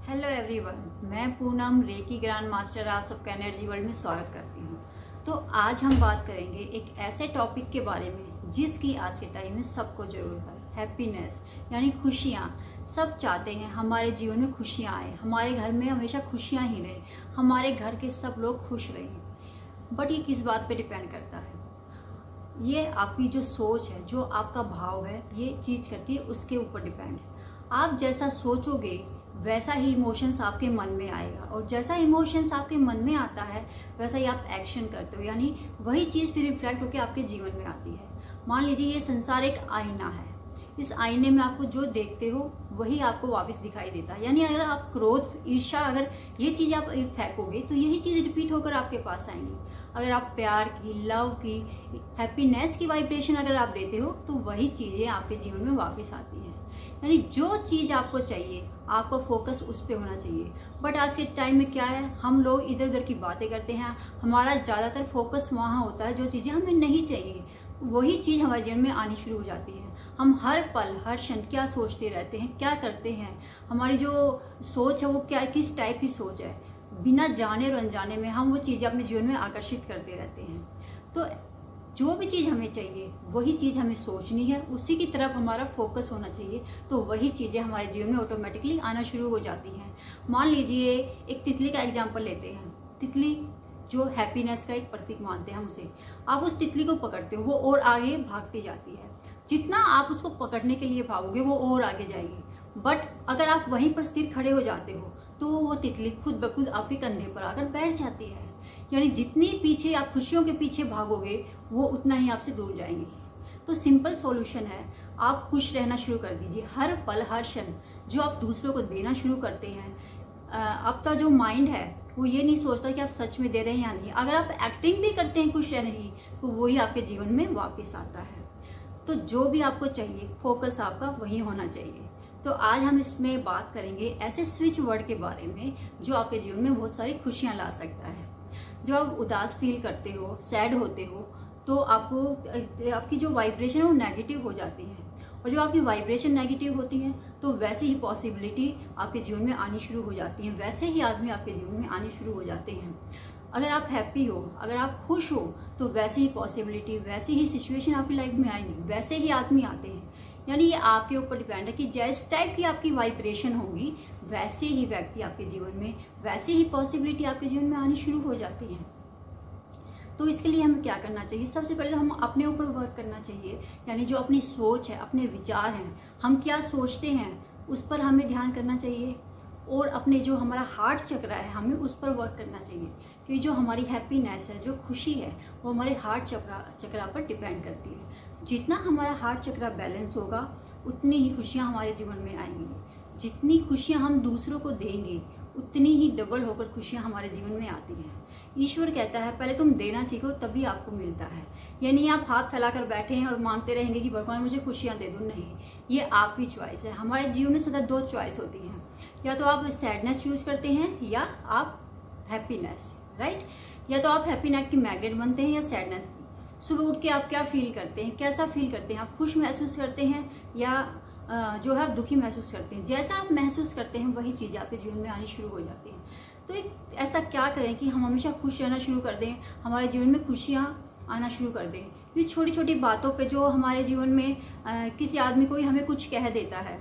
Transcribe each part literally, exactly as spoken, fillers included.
Hello everyone, मैं Poonam reiki grand master आप सबका एनर्जी वर्ल्ड में स्वागत करती हूँ। तो आज हम बात करेंगे एक ऐसे टॉपिक के बारे में जिसकी आज के टाइम में सबको जरूरत है। हैप्पीनेस यानी खुशियाँ। सब चाहते हैं हमारे जीवन में खुशियाँ आए, हमारे घर में हमेशा खुशियाँ ही रहे, हमारे घर के सब लोग खुश रहें। बट ये किस बात पे डिपेंड करता है? ये आपकी जो सोच है, जो आपका भाव है, ये चीज़ करती है, उसके ऊपर डिपेंड है। आप जैसा सोचोगे वैसा ही इमोशंस आपके मन में आएगा, और जैसा इमोशंस आपके मन में आता है वैसा ही आप एक्शन करते हो, यानी वही चीज़ फिर रिफ्लेक्ट होकर आपके जीवन में आती है। मान लीजिए ये संसार एक आईना है, इस आईने में आपको जो देखते हो वही आपको वापस दिखाई देता है। यानी अगर आप क्रोध, ईर्ष्या, अगर ये चीज़ आप फेंकोगे तो यही चीज़ रिपीट होकर आपके पास आएंगी। अगर आप प्यार की, लव की, हैप्पीनेस की वाइब्रेशन अगर आप देते हो तो वही चीज़ें आपके जीवन में वापस आती हैं। यानी जो चीज़ आपको चाहिए आपका फोकस उस पर होना चाहिए। बट आज के टाइम में क्या है, हम लोग इधर उधर की बातें करते हैं, हमारा ज़्यादातर फोकस वहाँ होता है जो चीज़ें हमें नहीं चाहिए, वही चीज़ हमारे जीवन में आनी शुरू हो जाती है। हम हर पल हर क्षण क्या सोचते रहते हैं, क्या करते हैं, हमारी जो सोच है वो क्या, किस टाइप की सोच है, बिना जाने और अनजाने में हम वो चीज़ें अपने जीवन में आकर्षित करते रहते हैं। तो जो भी चीज़ हमें चाहिए वही चीज़ हमें सोचनी है, उसी की तरफ हमारा फोकस होना चाहिए, तो वही चीज़ें हमारे जीवन में ऑटोमेटिकली आना शुरू हो जाती हैं। मान लीजिए एक तितली का एग्जाम्पल लेते हैं। तितली जो हैप्पीनेस का एक प्रतीक मानते हैं हम उसे, आप उस तितली को पकड़ते हो, वो और आगे भागती जाती है। जितना आप उसको पकड़ने के लिए भागोगे वो और आगे जाएगी। बट अगर आप वहीं पर स्थिर खड़े हो जाते हो तो वो तितली खुद ब खुद आपके कंधे पर आकर बैठ जाती है। यानी जितनी पीछे आप खुशियों के पीछे भागोगे वो उतना ही आपसे दूर जाएंगे। तो सिंपल सॉल्यूशन है, आप खुश रहना शुरू कर दीजिए। हर पल हर क्षण जो आप दूसरों को देना शुरू करते हैं, आपका जो माइंड है वो ये नहीं सोचता कि आप सच में दे रहे हैं या नहीं। अगर आप एक्टिंग भी करते हैं खुश रहने की तो वही आपके जीवन में वापस आता है। तो जो भी आपको चाहिए फोकस आपका वही होना चाहिए। तो आज हम इसमें बात करेंगे ऐसे स्विच वर्ड के बारे में जो आपके जीवन में बहुत सारी खुशियां ला सकता है। जब आप उदास फील करते हो, सैड होते हो, तो आपको आपकी जो वाइब्रेशन है वो नेगेटिव हो जाती है, और जब आपकी वाइब्रेशन नेगेटिव होती है तो वैसे ही पॉसिबिलिटी आपके जीवन में आनी शुरू हो जाती है, वैसे ही आदमी आपके जीवन में आने शुरू हो जाते हैं। अगर आप हैप्पी हो, अगर आप खुश हो, तो वैसे ही पॉसिबिलिटी, वैसी ही सिचुएशन आपकी लाइफ में आएंगी, वैसे ही आदमी आते हैं। यानी ये आपके ऊपर डिपेंड है कि जिस टाइप की आपकी वाइब्रेशन होगी वैसे ही व्यक्ति आपके जीवन में, वैसे ही पॉसिबिलिटी आपके जीवन में आनी शुरू हो जाती है। तो इसके लिए हमें क्या करना चाहिए? सबसे पहले तो हम अपने ऊपर वर्क करना चाहिए। यानी जो अपनी सोच है, अपने विचार हैं, हम क्या सोचते हैं उस पर हमें ध्यान करना चाहिए, और अपने जो हमारा हार्ट चक्रा है हमें उस पर वर्क करना चाहिए। कि जो हमारी हैप्पीनेस है, जो खुशी है, वो हमारे हार्ट चक्रा चक्रा पर डिपेंड करती है। जितना हमारा हार्ट चक्रा बैलेंस होगा उतनी ही खुशियाँ हमारे जीवन में आएंगी। जितनी खुशियाँ हम दूसरों को देंगे उतनी ही डबल होकर खुशियाँ हमारे जीवन में आती हैं। ईश्वर कहता है पहले तुम देना सीखो तभी आपको मिलता है। यानी आप हाथ फैलाकर बैठे हैं और मांगते रहेंगे कि भगवान मुझे खुशियाँ दे दो, नहीं, ये आपकी चॉइस है। हमारे जीवन में सदा दो चॉइस होती हैं, या तो आप सैडनेस चूज करते हैं या आप हैप्पीनेस, राइट? या तो आप हैप्पीनेस की मैग्नेट बनते हैं या सैडनेस की। सुबह उठ के आप क्या फील करते हैं, कैसा फील करते हैं? आप खुश महसूस करते हैं या जो है आप दुखी महसूस करते हैं? जैसा आप महसूस करते हैं वही चीज़ें आपके जीवन में आनी शुरू हो जाती हैं। तो एक ऐसा क्या करें कि हम हमेशा खुश रहना शुरू कर दें, हमारे जीवन में खुशियाँ आना शुरू कर दें। ये छोटी छोटी बातों पे जो हमारे जीवन में आ, किसी आदमी को ही हमें कुछ कह देता है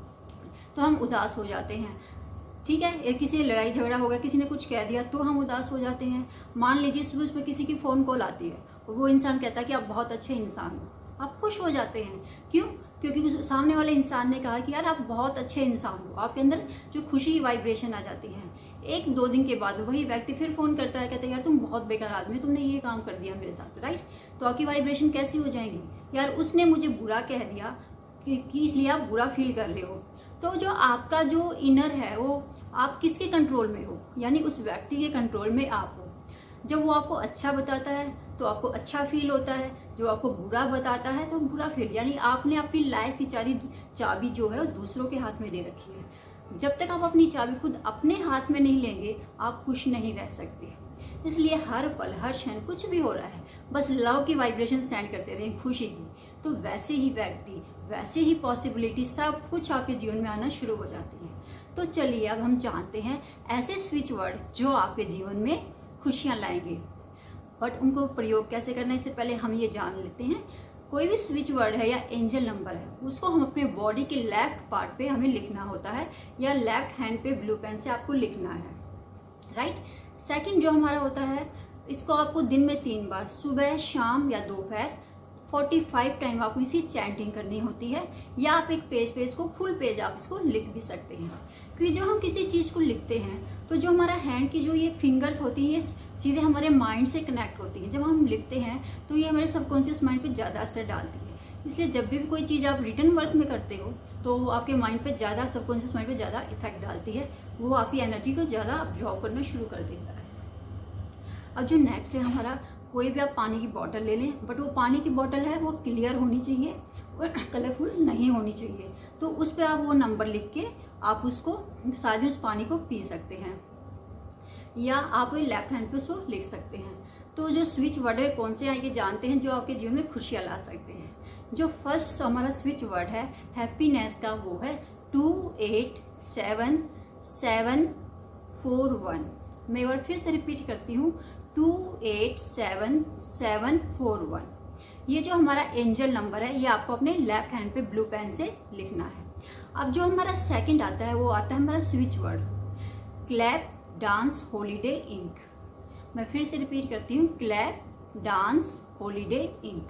तो हम उदास हो जाते हैं, ठीक है? किसी से लड़ाई झगड़ा हो गया, किसी ने कुछ कह दिया तो हम उदास हो जाते हैं। मान लीजिए सुबह सुबह किसी की फ़ोन कॉल आती है और वो इंसान कहता है कि आप बहुत अच्छे इंसान हो, आप खुश हो जाते हैं। क्यों? क्योंकि उस सामने वाले इंसान ने कहा कि यार आप बहुत अच्छे इंसान हो, आपके अंदर जो खुशी की वाइब्रेशन आ जाती है। एक दो दिन के बाद वही व्यक्ति फिर फोन करता है, कहता है यार तुम बहुत बेकार आदमी, तुमने ये काम कर दिया मेरे साथ, राइट? तो आपकी वाइब्रेशन कैसी हो जाएगी? यार उसने मुझे बुरा कह दिया कि, कि इसलिए आप बुरा फील कर रहे हो। तो जो आपका जो इनर है वो आप किसके कंट्रोल में हो? यानी उस व्यक्ति के कंट्रोल में आप हो। जब वो आपको अच्छा बताता है तो आपको अच्छा फील होता है, जो आपको बुरा बताता है तो बुरा फील। यानी आपने अपनी लाइफ की चाबी चाबी जो है वो दूसरों के हाथ में दे रखी है। जब तक आप अपनी चाबी खुद अपने हाथ में नहीं लेंगे आप खुश नहीं रह सकते। इसलिए हर पल हर क्षण कुछ भी हो रहा है बस लव की वाइब्रेशन सेंड करते रहें, खुशी की, तो वैसे ही व्यक्ति, वैसे ही पॉसिबिलिटी, सब कुछ आपके जीवन में आना शुरू हो जाती है। तो चलिए अब हम जानते हैं ऐसे स्विच वर्ड जो आपके जीवन में खुशियां लाएंगे, बट उनको प्रयोग कैसे करना है इससे पहले हम ये जान लेते हैं। कोई भी स्विच वर्ड है या एंजल नंबर है उसको हम अपने बॉडी के लेफ्ट पार्ट पे हमें लिखना होता है या लेफ्ट हैंड पे ब्लू पेन से आपको लिखना है, राइट। सेकंड जो हमारा होता है इसको आपको दिन में तीन बार सुबह शाम या दोपहर पैंतालीस टाइम आपको इसी चैंटिंग करनी होती है, या आप एक पेज पे इसको फुल पेज आप इसको लिख भी सकते हैं। क्योंकि जब हम किसी चीज को लिखते हैं तो जो हमारा हैंड की जो ये फिंगर्स होती है ये सीधे हमारे माइंड से कनेक्ट होती है। जब हम लिखते हैं तो ये हमारे सबकॉन्शियस माइंड पे ज्यादा असर डालती है, इसलिए जब भी कोई चीज आप रिटर्न वर्क में करते हो तो वो आपके माइंड पे ज्यादा, सबकॉन्शियस माइंड पे ज्यादा इफेक्ट डालती है, वो आपकी एनर्जी को ज्यादा ऑब्जॉर्व करना शुरू कर देता है। अब जो नेक्स्ट है हमारा, कोई भी आप पानी की बोतल ले लें, बट वो पानी की बोतल है वो क्लियर होनी चाहिए और कलरफुल नहीं होनी चाहिए। तो उस पर आप वो नंबर लिख के आप उसको शायद ही उस पानी को पी सकते हैं, या आप लेफ्ट हैंड पे उसको लिख सकते हैं। तो जो स्विच वर्ड है कौन से आएंगे जानते हैं जो आपके जीवन में खुशियां ला सकते हैं। जो फर्स्ट हमारा स्विच वर्ड है हैप्पीनेस का, वो है two eight seven seven four one. मैं एक बार फिर से रिपीट करती हूँ, two eight seven seven four one. ये जो हमारा एंजल नंबर है ये आपको अपने लेफ्ट हैंड पे ब्लू पेन से लिखना है। अब जो हमारा सेकंड आता है वो आता है हमारा switch word clap dance holiday ink. मैं फिर से रिपीट करती हूँ, क्लैप डांस हॉलीडे इंक।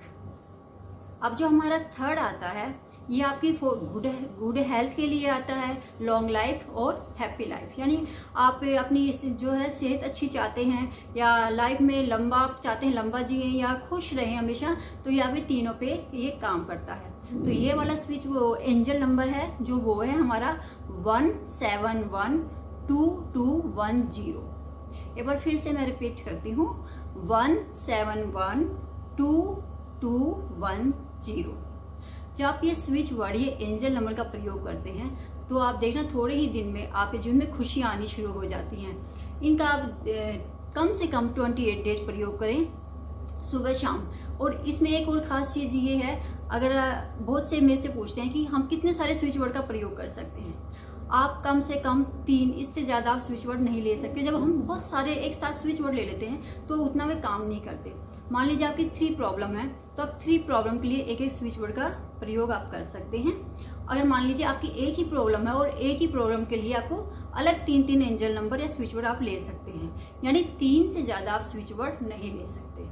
अब जो हमारा थर्ड आता है ये आपकी गुड गुड हेल्थ के लिए आता है, लॉन्ग लाइफ और हैप्पी लाइफ। यानी आप अपनी जो है सेहत अच्छी चाहते हैं या लाइफ में लंबा चाहते हैं, लंबा जिए या खुश रहें हमेशा, तो ये आपके तीनों पे ये काम करता है। तो ये वाला स्विच वो एंजल नंबर है जो वो है हमारा one seven one two two one zero. एक बार फिर से मैं रिपीट करती हूँ, one seven one two two one zero. जब आप ये स्विच वर्ड ये एंजल नंबर का प्रयोग करते हैं तो आप देखना थोड़े ही दिन में आपके जीवन में खुशियां आनी शुरू हो जाती हैं। इनका आप ए, कम से कम अट्ठाईस डेज प्रयोग करें सुबह शाम। और इसमें एक और खास चीज ये है, अगर बहुत से मेरे से पूछते हैं कि हम कितने सारे स्विच वर्ड का प्रयोग कर सकते हैं, आप कम से कम तीन, इससे ज्यादा आप स्विच वर्ड नहीं ले सकते। जब हम बहुत सारे एक साथ स्विच वर्ड ले लेते हैं तो उतना वे काम नहीं करते। मान लीजिए आपकी थ्री प्रॉब्लम है तो आप थ्री प्रॉब्लम के लिए एक एक स्विच वर्ड का प्रयोग आप कर सकते हैं। अगर मान लीजिए आपकी एक ही प्रॉब्लम है और एक ही प्रॉब्लम के लिए आपको अलग तीन तीन एंजल नंबर या स्विच वर्ड आप ले सकते हैं, यानी तीन से ज्यादा आप स्विच वर्ड नहीं ले सकते।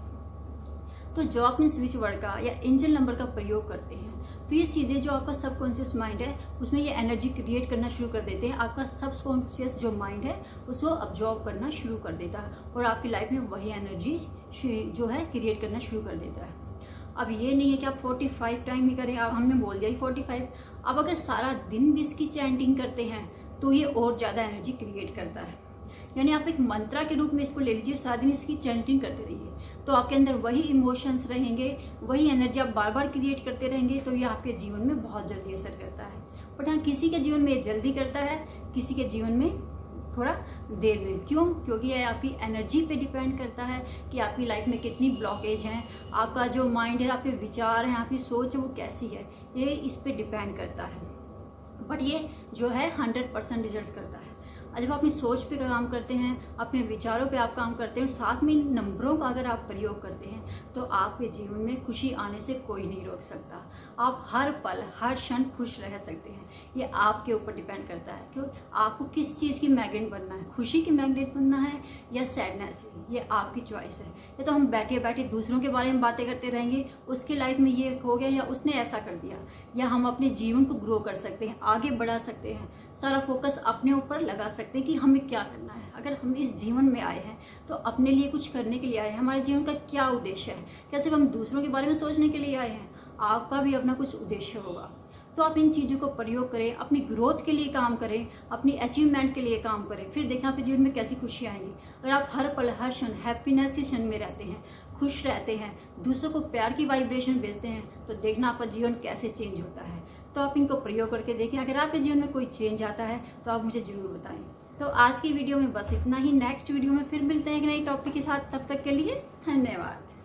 तो जो अपने स्विच वर्ड का या एंजल नंबर का प्रयोग करते हैं तो ये सीधे जो आपका सबकॉन्शियस माइंड है उसमें ये एनर्जी क्रिएट करना शुरू कर देते हैं। आपका सबकॉन्शियस जो माइंड है उसको अब्जॉर्ब करना शुरू कर देता है और आपकी लाइफ में वही एनर्जी जो है क्रिएट करना शुरू कर देता है। अब ये नहीं है कि आप पैंतालीस टाइम ही करें, अब हमने बोल दिया पैंतालीस। अब अगर सारा दिन भी इसकी चैंटिंग करते हैं तो ये और ज़्यादा एनर्जी क्रिएट करता है। यानी आप एक मंत्रा के रूप में इसको ले लीजिए, सारा दिन इसकी चैंटिंग करते रहिए तो आपके अंदर वही इमोशंस रहेंगे, वही एनर्जी आप बार बार क्रिएट करते रहेंगे, तो ये आपके जीवन में बहुत जल्दी असर करता है। बट हाँ, किसी के जीवन में ये जल्दी करता है, किसी के जीवन में थोड़ा देर में। क्यों? क्योंकि ये आपकी एनर्जी पे डिपेंड करता है कि आपकी लाइफ में कितनी ब्लॉकेज हैं, आपका जो माइंड है, आपके विचार हैं, आपकी सोच है वो कैसी है, ये इस पे डिपेंड करता है। बट ये जो है हंड्रेड परसेंट रिजल्ट करता है। जब आप अपनी सोच पे काम करते हैं, अपने विचारों पे आप काम करते हैं और साथ में इन नंबरों का अगर आप प्रयोग करते हैं तो आपके जीवन में खुशी आने से कोई नहीं रोक सकता। आप हर पल हर क्षण खुश रह सकते हैं। ये आपके ऊपर डिपेंड करता है कि आपको किस चीज़ की मैग्नेट बनना है, खुशी की मैग्नेट बनना है या सैडनेस, ये आपकी चॉइस है। ये तो हम बैठे बैठे दूसरों के बारे में बातें करते रहेंगे, उसके लाइफ में ये हो गया या उसने ऐसा कर दिया, या हम अपने जीवन को ग्रो कर सकते हैं, आगे बढ़ा सकते हैं, सारा फोकस अपने ऊपर लगा सकते हैं कि हमें क्या करना है। अगर हम इस जीवन में आए हैं तो अपने लिए कुछ करने के लिए आए हैं। हमारे जीवन का क्या उद्देश्य है? क्या सिर्फ हम दूसरों के बारे में सोचने के लिए आए हैं? आपका भी अपना कुछ उद्देश्य होगा। तो आप इन चीज़ों को प्रयोग करें, अपनी ग्रोथ के लिए काम करें, अपनी अचीवमेंट के लिए काम करें, फिर देखें आपके जीवन में कैसी खुशी आएंगी। अगर आप हर पल हर क्षण हैप्पीनेस के क्षण में रहते हैं, खुश रहते हैं, दूसरों को प्यार की वाइब्रेशन भेजते हैं, तो देखना आपका जीवन कैसे चेंज होता है। तो आप इनको प्रयोग करके देखें। अगर आपके जीवन में कोई चेंज आता है तो आप मुझे जरूर बताएं। तो आज की वीडियो में बस इतना ही। नेक्स्ट वीडियो में फिर मिलते हैं एक नई टॉपिक के साथ। तब तक के लिए धन्यवाद।